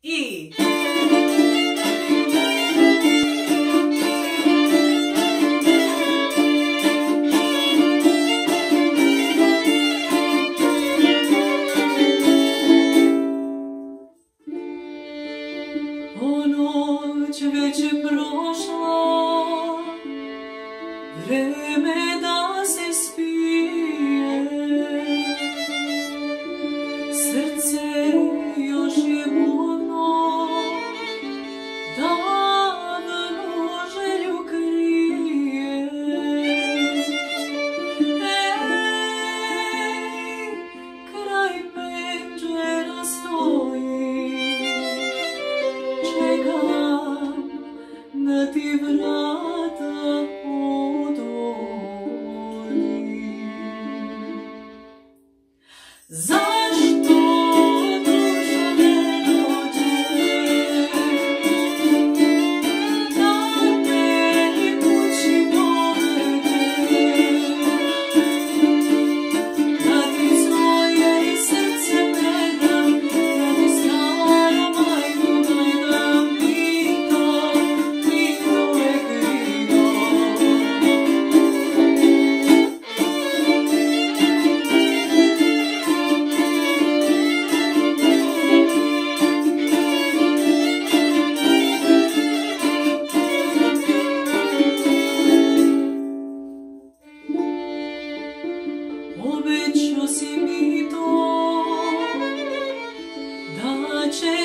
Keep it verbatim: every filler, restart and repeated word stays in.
I O noć već je prošla, vreme da se spije, srce još je budno, davnu želju krije. Ej, kraj penđera stoji, čekam da ti vrata otvori. Zašto duša ne dođe, da me kući povedeš, da ti svoje srce predam, da ti stara majku gledam, i to, i to je krivo. Obećao si mi to, da će